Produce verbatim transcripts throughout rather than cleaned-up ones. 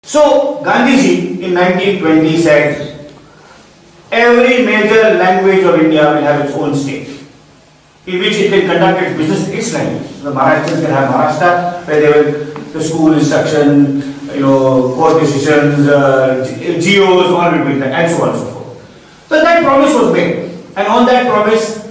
So Gandhiji in nineteen twenty said, every major language of India will have its own state, in which it can conduct its business in its language. The Maharashtrians can have Maharashtra, where they will, the school instruction, you know, court decisions, uh, G Os, all between that, and so on and so forth. So that promise was made, and on that promise,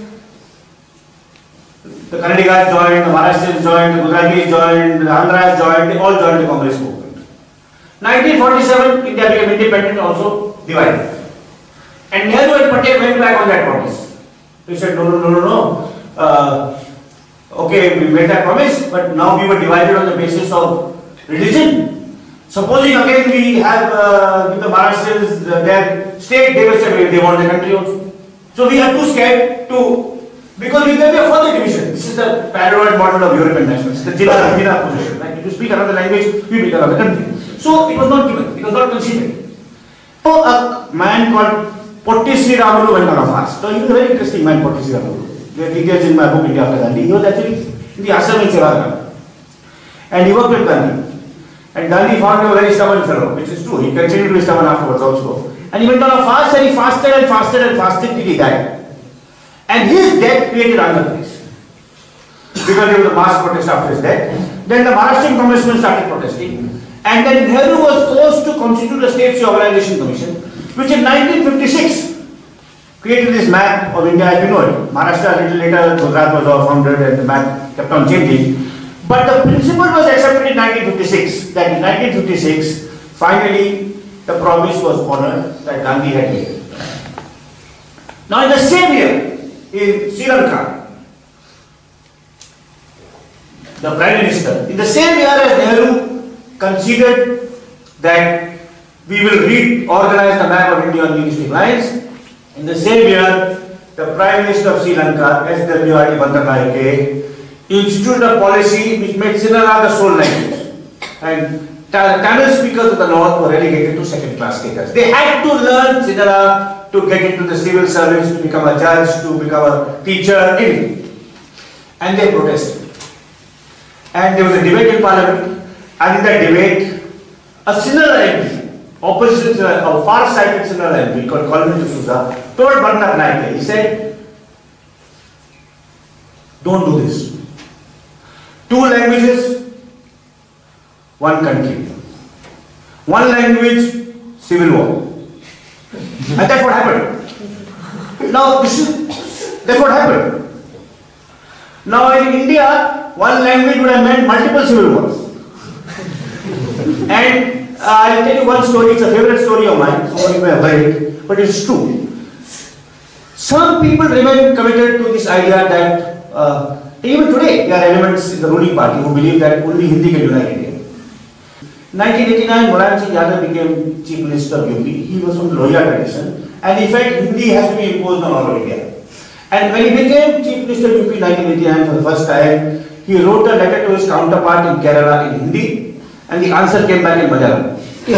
the Kannadigas joined, the Maharashtrians joined, the Gujaratis joined, the Andhras joined, they all joined the Congress movement. nineteen forty-seven, India became independent, also divided. And Nehru and Patel went back on that promise. They said, no, no, no, no, no. Uh, okay, we made that promise, but now we were divided on the basis of religion. Supposing again we have uh, the Maharashtrians, uh, their state, they will say they want the country also. So we are too scared to, because we can be a further division. This is the paranoid model of European nationals, the Jila Jila position. Like if you speak another language, we become another country. So it was not given, it was not considered. So a man called Potti Sri Ramulu went on a fast. So he was a very interesting man, Potti Sri Ramulu. There are details in my book, India After Gandhi. He was actually in the ashram in Swaraj. And he worked with Gandhi. And Gandhi found him a very stubborn fellow, which is true. He continued to be stubborn afterwards also. And he went on a fast and he fasted and fasted and fasted till he died. And his death created Andhra Pradesh. Because there was a mass protest after his death. Then the Maharashtrian congressmen started protesting. And then Nehru was forced to constitute a State Organization Commission, which in nineteen fifty-six created this map of India as we know it. Maharashtra a little later, Gujarat was all founded and the map kept on changing. But the principle was accepted in nineteen fifty-six, that in nineteen fifty-six, finally the promise was honored that Gandhi had made. Now in the same year, in Sri Lanka, the Prime Minister, in the same year as Nehru considered that we will reorganize the map of India on linguistic lines, in the same year, the Prime Minister of Sri Lanka, S W R D Bandaranaike, instituted a policy which made Sinhala the sole language. And Tamil speakers of the north were relegated to second class status. They had to learn Sinhala to get into the civil service, to become a judge, to become a teacher, anything. And they protested. And there was a debate in Parliament, and in that debate, a Sinhala M P, opposite, a far-sighted Sinhala M P called Colvin D'Souza, told Bandaranaike, he said, don't do this. Two languages, one country. One language, civil war. And that's what happened. Now, this is, that's what happened. Now, in India, one language would have meant multiple civil wars. And uh, I'll tell you one story, it's a favorite story of mine, so you may have heard it, but it's true. Some people remain committed to this idea that uh, even today there are elements in the ruling party who believe that only Hindi can unite India. In nineteen eighty-nine, Swaraj and India became Chief Minister of U P. He was from the Lohia tradition, and in fact Hindi has to be imposed on all of India. And when he became Chief Minister of U P in nineteen eighty-nine for the first time, he wrote a letter to his counterpart in Kerala in Hindi, and the answer came back in Malayalam.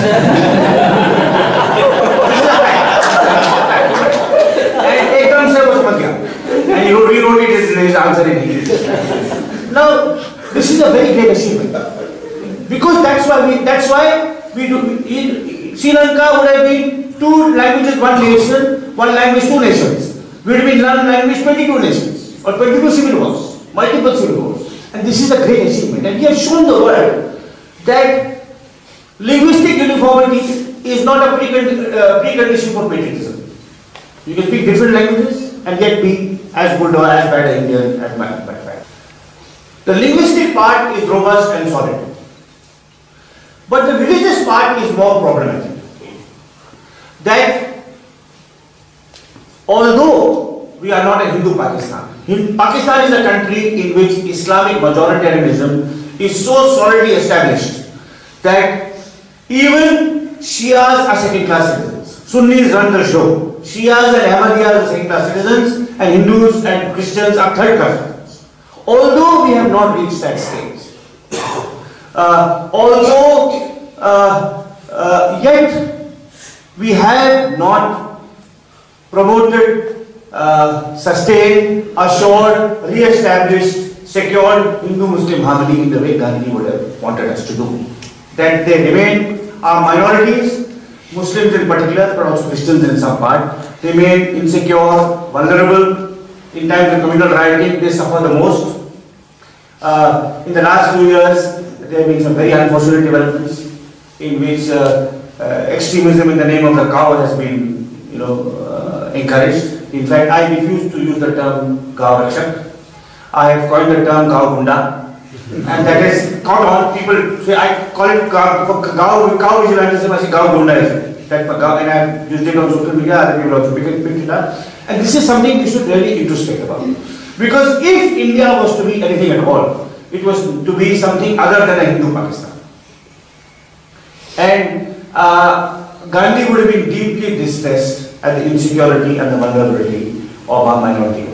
And Ekram sir was Madhya, and he rewrote it as his answer in English. Now, this is a very great achievement, because that's why we that's why we do. In Sri Lanka would have been two languages, one nation, one language, two nations. We would have been one language, twenty-two nations, or twenty-two civil wars, multiple civil wars. And this is a great achievement, and we have shown the world that linguistic uniformity is not a precond uh, precondition for patriotism. You can speak different languages and yet be as good or as bad an Indian as bad. The linguistic part is robust and solid, but the religious part is more problematic. That although we are not a Hindu Pakistan, Pakistan is a country in which Islamic majoritarianism is so solidly established that even Shias are second class citizens. Sunnis run the show. Shias and Ahmadiyas are second class citizens, and Hindus and Christians are third class citizens. Although we have not reached that stage, uh, although uh, uh, yet we have not promoted, uh, sustained, assured, re-established, secured Hindu-Muslim harmony in the way Gandhi would have wanted us to do. That they remain our minorities, Muslims in particular, but also Christians in some part, remain insecure, vulnerable. In times of communal rioting, they suffer the most. Uh, in the last few years, there have been some very unfortunate developments in which uh, uh, extremism in the name of the cow has been, you know, uh, encouraged. In fact, I refuse to use the term Gav Rakshak. I have coined the term Gav Gunda, and that is caught on. People say I call it Gav, Gav, cow vigilantism. I say Gav Gundaism. That Gav, and I have used it on social media. Other people also pick it, picked it up. And this is something we should really introspect about. Because if India was to be anything at all, it was to be something other than a Hindu Pakistan. And uh, Gandhi would have been deeply distressed at the insecurity and the vulnerability of our minority.